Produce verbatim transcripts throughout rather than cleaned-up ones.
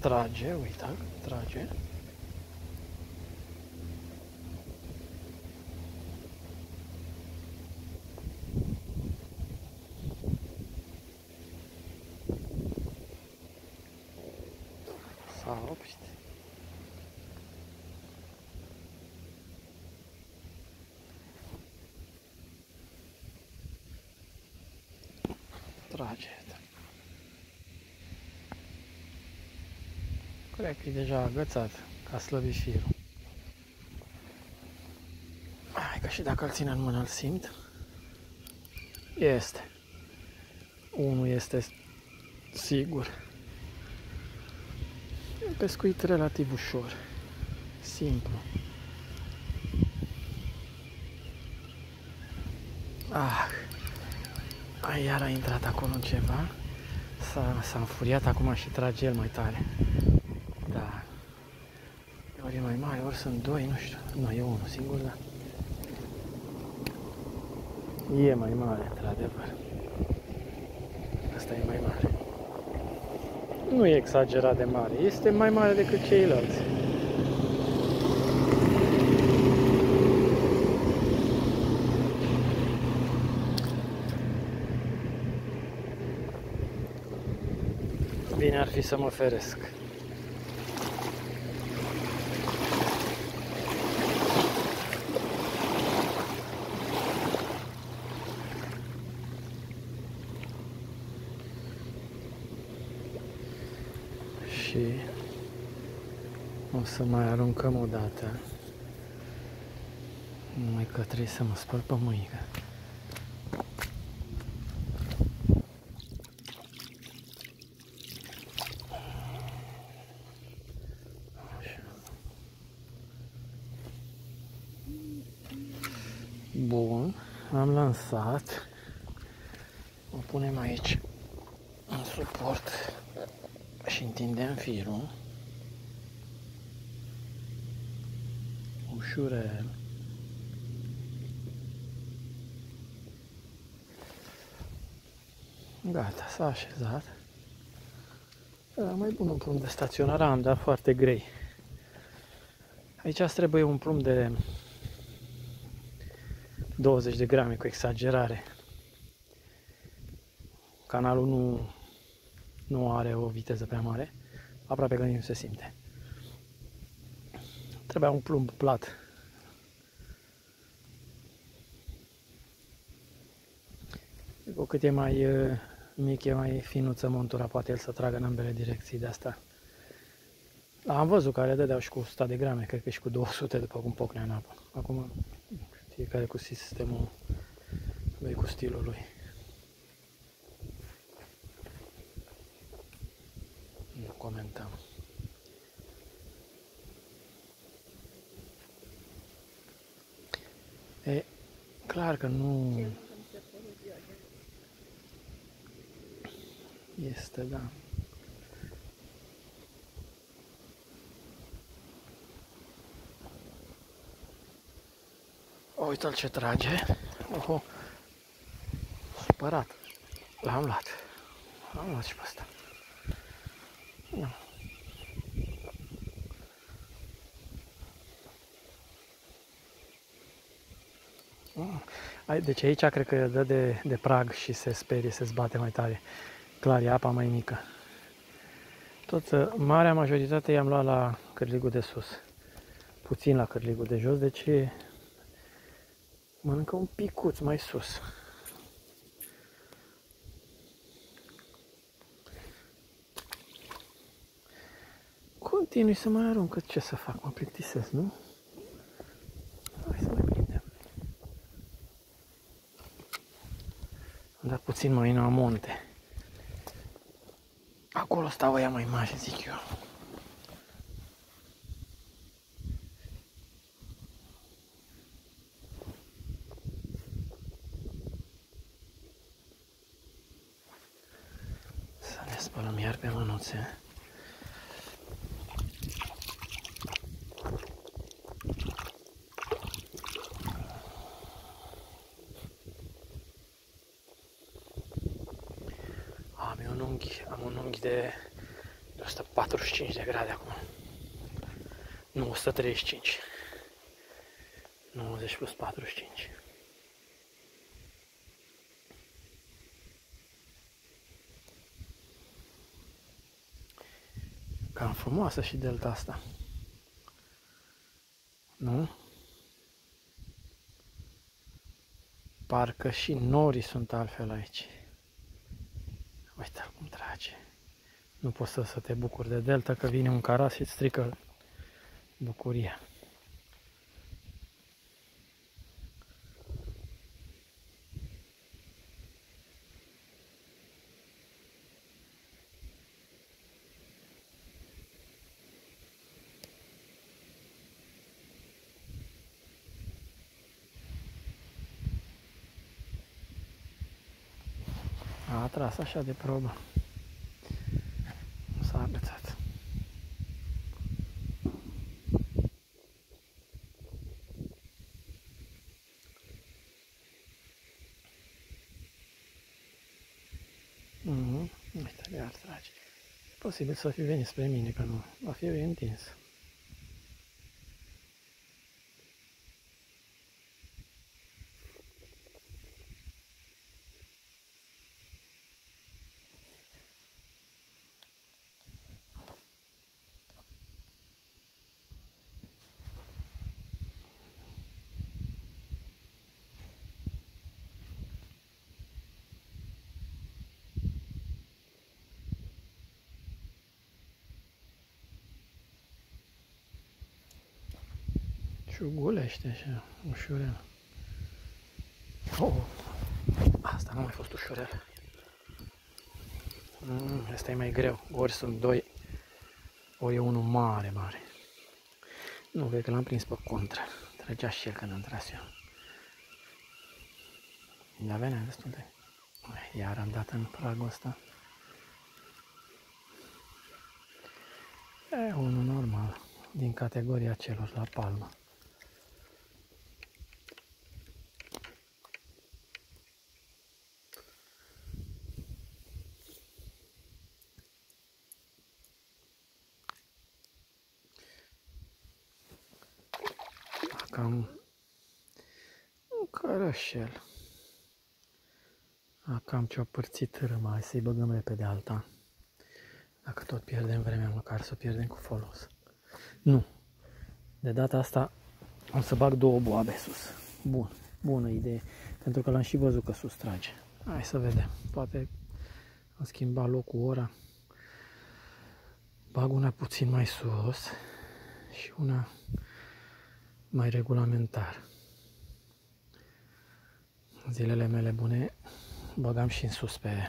trage, uita, trage. S-a oprit. Trage. Cred că e deja agățat, ca slăbi firul. Hai că și dacă îl țin în mână îl simt. Este. Unul este sigur. E un pescuit relativ ușor. Simplu. Ah. Ai, iar a intrat acolo în ceva. S-a înfuriat acum și trage el mai tare. Da. Ori e mai mare, ori sunt doi, nu știu. Nu, e unul singur, da. E mai mare, într-adevăr. Asta e mai mare. Nu e exagerat de mare, este mai mare decât ceilalți. Bine ar fi să mă feresc. Și o să mai aruncăm o dată. Numai că trebuie să mă spăl pe mâinică. Bun, am lansat. O punem aici în suport și întindem firul. Ușurel. Gata, s-a așezat. Era mai bun un plumb de staționar, am dat foarte grei. Aici îți trebuie un plumb de douăzeci de grame cu exagerare. Canalul nu, nu are o viteză prea mare, aproape că nici nu se simte. Trebuia un plumb plat. Cu cât e mai mic, e mai finuță montura, poate el să tragă în ambele direcții de asta. Am văzut că le dădeau și cu o sută de grame, cred că și cu două sute după cum pocnea în apă. Acum fiecare cu sistemul lui, cu stilul lui. Nu comentăm. E clar că nu este, da. Uite-l ce trage. Oho. Supărat. L-am luat. L-am luat și pe ăsta. Deci aici cred că dă de, de prag și se sperie, se zbate mai tare. Clar, e apa mai mică. Tot, marea majoritate i-am luat la cârligul de sus. Puțin la cârligul de jos, deci mănâncă un picuț mai sus. Continui să mai arunc, că ce să fac, mă plictisesc, nu? Hai să mai prindem. Am dat puțin mai în amonte. Acolo stau ea mai mare, zic eu. Să ne spălăm iar pe mânuțe. Am un unghi, am un unghi de o sută patruzeci și cinci de grade acum. Nu, o sută treizeci și cinci. nouăzeci plus patruzeci și cinci. Cam frumoasă și delta asta. Nu? Parcă și norii sunt altfel aici. Uite cum trage. Nu poți să, să te bucuri de delta, că vine un caras și îți strică bucuria. A atras așa de probă. Nu s-a agățat. Mhm, uite, iar trage. E posibil să fi venit spre mine, că nu. Va fi întins. Ciugulește așa, ușurel. Oh, asta nu a mai fost ușurel. Mm, asta e mai greu. Ori sunt doi, ori e unul mare, mare. Nu, cred că l-am prins pe contra. Trăgea și el când am tras eu. Dar venea destul de... Iar am dat în pragul ăsta. E unul normal, din categoria celor la palmă. Cam un cărășel. A, cam ce-o părțit râma, hai să-i băgăm repede alta. Dacă tot pierdem vremea, măcar să o pierdem cu folos. Nu. De data asta o să bag două boabe sus. Bun. Bună idee. Pentru că l-am și văzut că sus trage. Hai să vedem. Poate am schimbat locul ora. Bag una puțin mai sus și una mai regulamentar. Zilele mele bune băgam și în sus pe,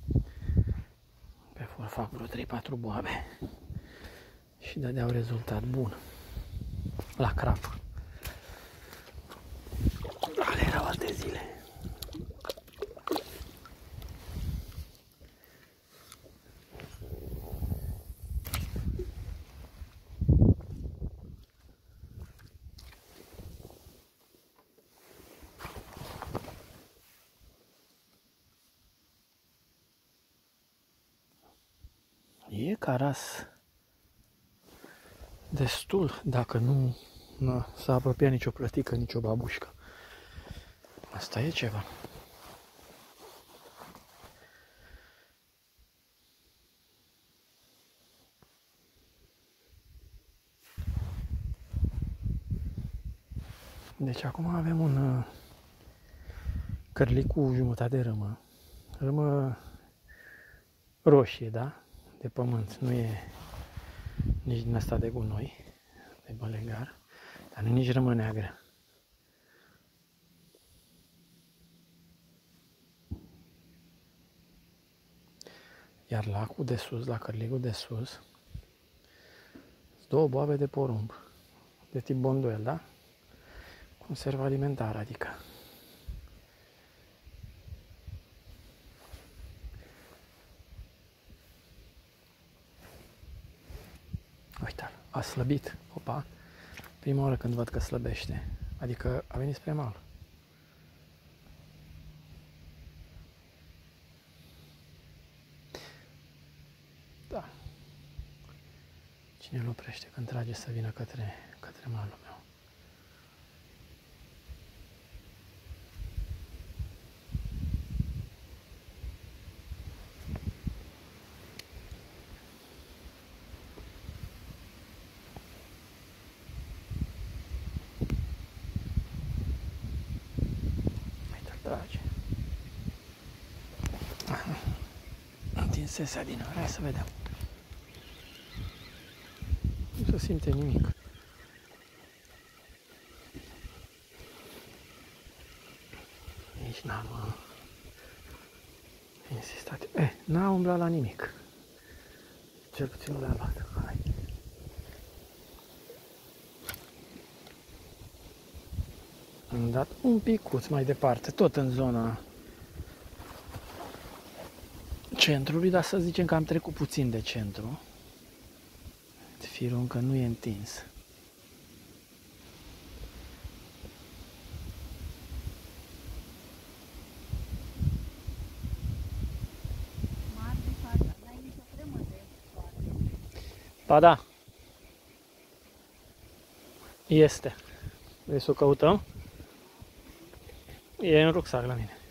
pe for, fac vreo trei patru boabe și dădeau rezultat bun la crap. Ale erau alte zile. E caras destul, dacă nu s-a apropiat nicio plătică, nicio babușcă. Asta e ceva. Deci acum avem un uh, cărlic cu jumătate de râmă. Râmă roșie, da? De pământ, nu e nici din asta de gunoi, de bălegar, dar nu nici râmă neagră. Iar lacul de sus, la cărligul de sus, două boabe de porumb, de tip bonduel, da? Conservă alimentară, adică. Uite-l, a slăbit, opa, prima oară când văd că slăbește, adică a venit spre mal. Da, Cine îl oprește când trage să vină către, către malul meu? Uite-l trage. Întinsese Adina, hai să vedem. Nu se simte nimic. Nici n-am uh, insistat. Eh, n-a umblat la nimic. Cel puțin nu l-a luat. Hai. Am dat un picuț mai departe, tot în zona centrului, dar să zicem că am trecut puțin de centru. Firul încă nu e întins. Ba da. Este. Vrei să o căutăm? E în rucsac la mine.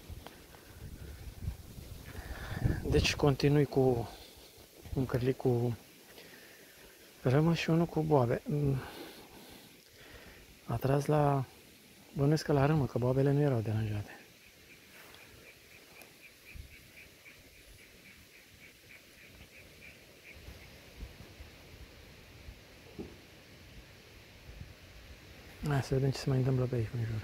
Deci continui cu un cârlic cu rămă și unul cu boabe. A tras la... Bănuiesc că la râmă, că boabele nu erau deranjate. Hai să vedem ce se mai întâmplă pe aici în jur.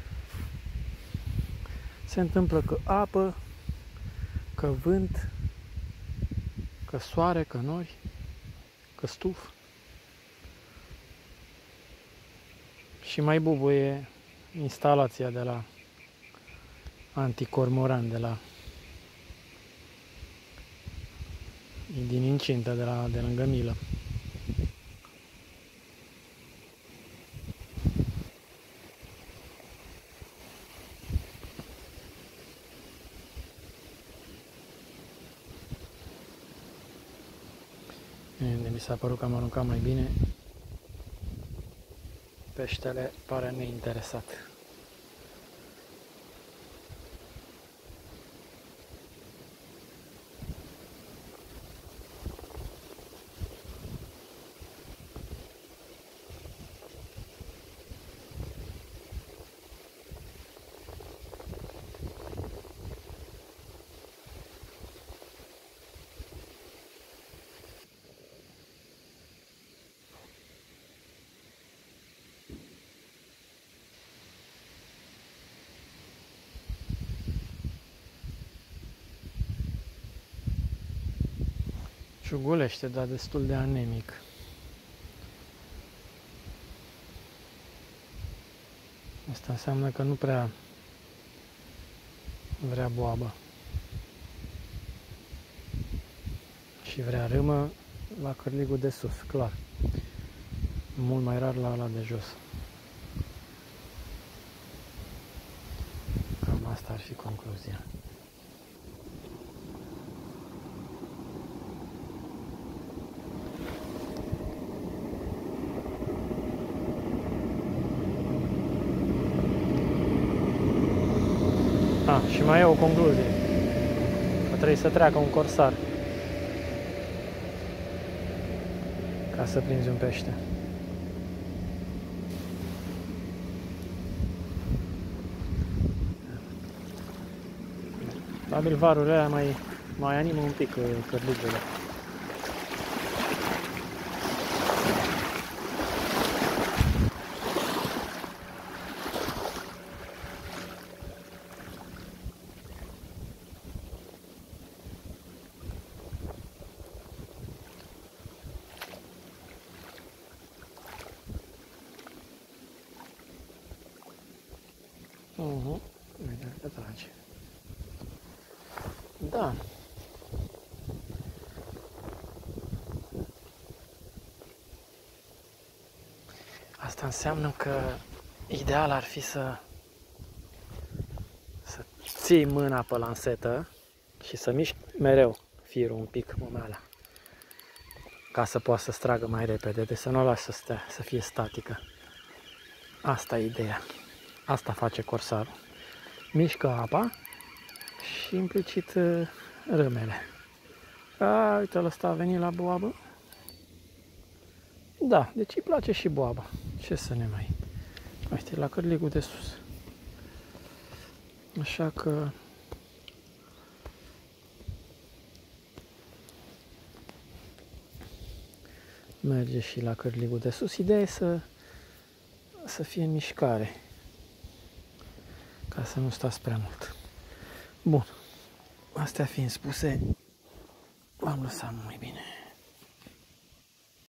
Se întâmplă că apă, că vânt, că soare, că nori, că stuf. Și mai bubuie instalația de la anticormoran, de la din incintă, de, la, de lângă Milă. Mi s-a părut că am aruncat mai bine. Peștele pare neinteresat. Ciugulește, dar destul de anemic. Asta înseamnă că nu prea vrea boabă. Și vrea râmă la cârligul de sus, clar. Mult mai rar la ăla de jos. Cam asta ar fi concluzia. Ah, și mai e o concluzie. Că trebuie să treacă un corsar ca să prinzi un pește. Probabil varurile alea mai, mai animă un pic cărlugurile. Uh-huh. Uite că trage. Da. Asta înseamnă că ideal ar fi să să ții mâna pe lansetă și să miști mereu firul un pic, mămeala. ca să poată să stragă mai repede, de să nu o lași să, stea, să fie statică. Asta e ideea. Asta face corsarul. Mișcă apa și implicit râmele. A, uite, ăsta a venit la boabă. Da, deci îi place și boaba. Ce să ne mai... Uite, la cârligul de sus. Așa că... merge și la cârligul de sus. Ideea e să, să fie în mișcare. Ca să nu stați prea mult. Bun. Astea fiind spuse, v-am lăsat mai bine.